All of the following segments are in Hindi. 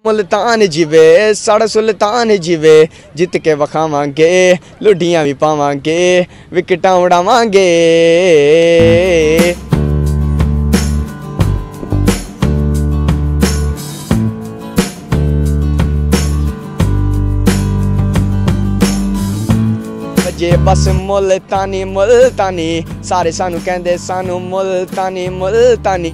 मुल्तान जिवे साड़ा सुल्तान जिवे जित के वखावांगे लुडियां भी पावांगे विकेटां उड़ावांगे। जे बस मुल्तानी मुल्तानी सारे सानू कहंदे सानू मुल्तानी मुल्तानी।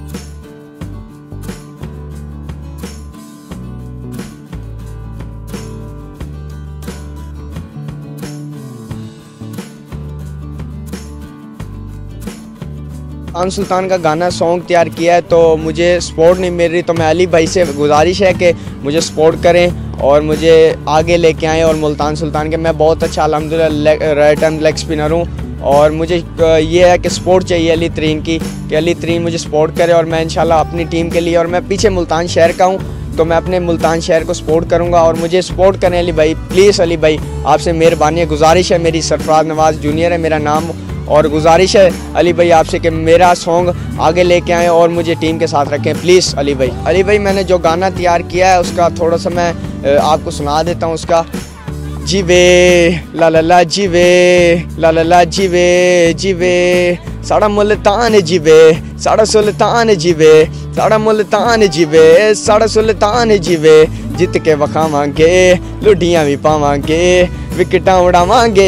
सुल्तान का गाना सॉन्ग तैयार किया है, तो मुझे सपोर्ट नहीं मिल रही, तो मैं अली भाई से गुजारिश है कि मुझे सपोर्ट करें और मुझे आगे लेके आएँ। और मुल्तान सुल्तान के मैं बहुत अच्छा अल्हम्दुलिल्लाह राइट हैंड लेग स्पिनर हूँ, और मुझे ये है कि सपोर्ट चाहिए अली तरीन की, कि अली तरीन मुझे सपोर्ट करे और मैं इंशाल्लाह अपनी टीम के लिए, और मैं पीछे मुल्तान शहर का हूँ तो मैं अपने मुल्तान शहर को सपोर्ट करूँगा। और मुझे सपोर्ट करें अली भाई, प्लीज़ अली भाई आपसे मेहरबानी है, गुजारिश है मेरी। सरफराज नवाज़ जूनियर है मेरा नाम, और गुजारिश है अली भाई आपसे कि मेरा सॉन्ग आगे लेके आएँ और मुझे टीम के साथ रखें प्लीज़ अली भाई। अली भाई मैंने जो गाना तैयार किया है उसका थोड़ा सा मैं आपको सुना देता हूँ। उसका जीवे ला ला ला जीवे ला ला ला जीवे जीवे साड़ा मुल्तान जीवे साड़ा सुल्तान जीवे साड़ा मुल्तान जीवे साड़ा सुल्तान जीवे जित के वखावांगे लुडियां भी पावांगे विकेटां उड़ावांगे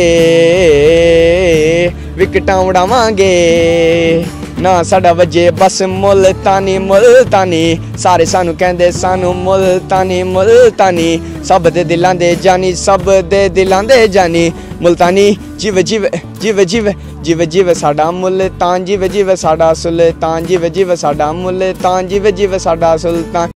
विकेटां उड़ावांगे ना साड़ा वजे बस मुल्तानी मुल्तानी सारे सानू कहंदे सानू मुल्तानी मुल्तानी सब दे दिलां दे जानी सब दे दिलां दे जानी मुल्तानी जीवे जीवे जीवे जीवे जीवे जीवे साड़ा मुल्तान जीवे जीवे साड़ा सुल्तान जीवे जीवे साड़ा मुल्तान जीवे जीवे साड़ा सुल्तान।